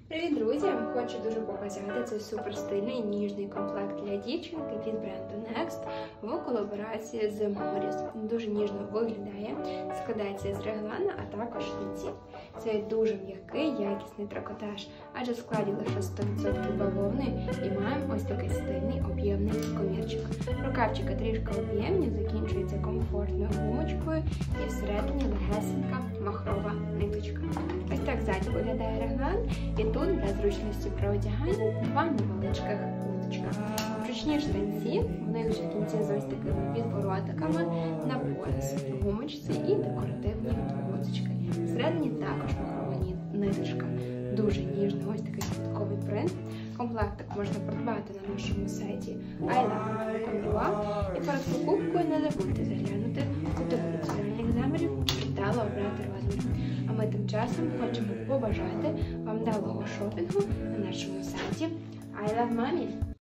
Привіт, друзі! Хочу дуже показати цей супер стильний ніжний комплект для дівчинки від бренду Next в колаборації з Morris. Дуже ніжно виглядає, складається з реглана, а також штанців. Це дуже м'який, якісний трикотаж, адже в складі лише 100% бавовни і маємо ось такий стильний об'ємний комірчик. Рукавчики трішки об'ємні, закінчуються комфортною гумочкою і всередині легесенька махрова ниточка. Ось так ззаді виглядає реглан, і тут для зручності при одяганні два невеличких гудочка. Ручні штанці, вони вже кінці з ось такими підворотиками на пояс, гумочці і декоративні гудочки. Всередині також махрова ниточка. Дуже ніжний ось такий квітковий принт. Комплектик можна придбати на нашому сайті iLove.com.ua. І перед покупкою не забудьте заглянути у таблицю реальних замірів і вдало обрати розмір. А ми тим часом хочемо побажати вам вдалого шопінгу на нашому сайті I Love Mommy.